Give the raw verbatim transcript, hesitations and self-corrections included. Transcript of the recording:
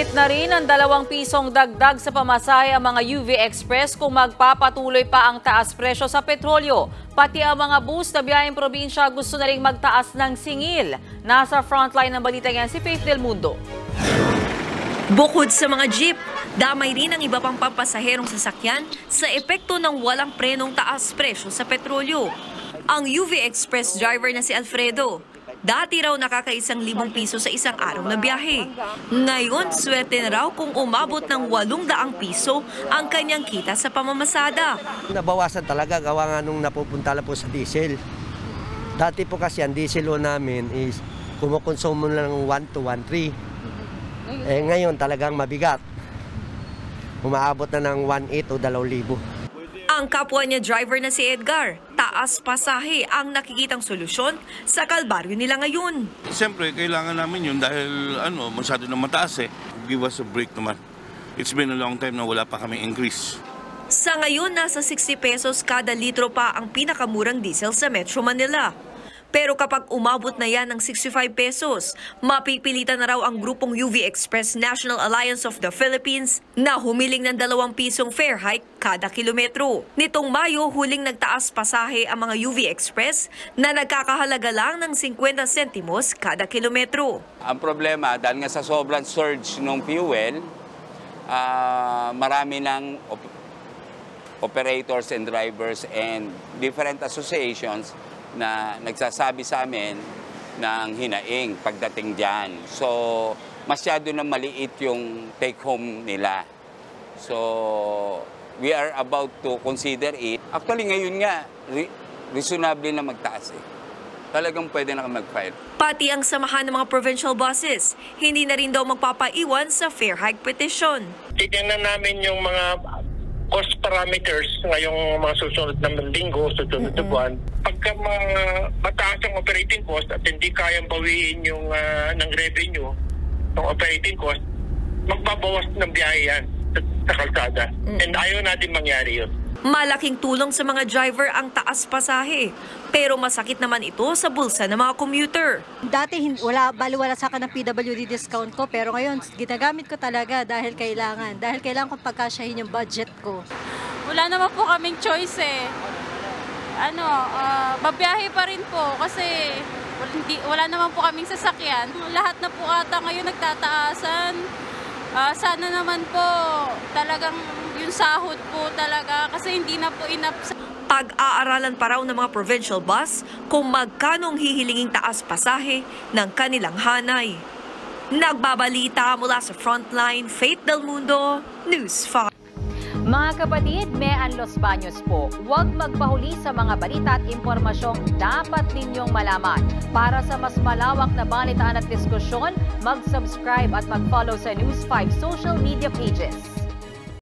Set na rin ang dalawang pisong dagdag sa pamasahe ang mga U V Express kung magpapatuloy pa ang taas presyo sa petrolyo. Pati ang mga bus na biyaheng probinsya gusto na rin magtaas ng singil. Nasa frontline ng balita yan si Faith Del Mundo. Bukod sa mga jeep, damay rin ang iba pang pampasaherong sasakyan sa epekto ng walang prenong taas presyo sa petrolyo. Ang U V Express driver na si Alfredo, dati raw nakakaisang libong piso sa isang araw na biyahe. Ngayon, swerte na raw kung umabot ng walong daang piso ang kanyang kita sa pamamasada. Nabawasan talaga gawa nga nung napupunta lang po sa diesel. Dati po kasi ang diesel o namin is kumukonsumo lang ng one to one point three. Eh ngayon talagang mabigat. Umaabot na ng one point eight o dalawang libo. Ang kapwa niya driver na si Edgar, taas pasahe ang nakikitang solusyon sa kalbaryo nila ngayon. Siyempre, kailangan namin yun dahil ano, masyado na mataas eh. Give us a break naman. It's been a long time na wala pa kami increase. Sa ngayon, nasa sixty pesos kada litro pa ang pinakamurang diesel sa Metro Manila. Pero kapag umabot na yan ng sixty-five pesos, mapipilitan na raw ang grupong U V Express National Alliance of the Philippines na humiling ng dalawang pisong fare hike kada kilometro. Nitong Mayo, huling nagtaas pasahe ang mga U V Express na nagkakahalaga lang ng fifty sentimos kada kilometro. Ang problema, dahil nga sa sobrang surge ng fuel, uh, marami ng op operators and drivers and different associations na nagsasabi sa amin ng hinaing pagdating dyan. So, masyado na maliit yung take-home nila. So, we are about to consider it. Actually, ngayon nga, re reasonable na magtaas eh. Talagang pwede na mag-file. Pati ang samahan ng mga provincial buses, hindi na rin daw magpapaiwan sa fare hike petition. Tignan namin yung mga cost parameters ngayong mga susunod na linggo, susunod na buwan. Pagka mataas ang operating cost at hindi kayang bawiin yung uh, ng revenue ng operating cost, magbabawas ng biyahe yan sa, sa kalsada. Mm. And ayaw natin mangyari yun. Malaking tulong sa mga driver ang taas pasahe, pero masakit naman ito sa bulsa ng mga commuter. Dati wala, bali wala sa akin ng P W D discount ko, pero ngayon ginagamit ko talaga dahil kailangan. Dahil kailangan kong pagkasyahin yung budget ko. Wala naman po kaming choice eh. Ano, uh, babiyahe pa rin po kasi wala, hindi, wala naman po kaming sasakyan. Lahat na po ata ngayon nagtataasan. Uh, sana naman po talagang yung sahod po talaga kasi hindi na po enough. Pag-aaralan pa raw ng mga provincial bus kung magkano ang hihilinging taas pasahe ng kanilang hanay. Nagbabalita mula sa Frontline, Faith Del Mundo, News five. Mga kapatid, Mean Los Baños po, huwag magpahuli sa mga balita at impormasyong dapat ninyong malaman. Para sa mas malawak na balitaan at diskusyon, mag-subscribe at mag-follow sa News five social media pages.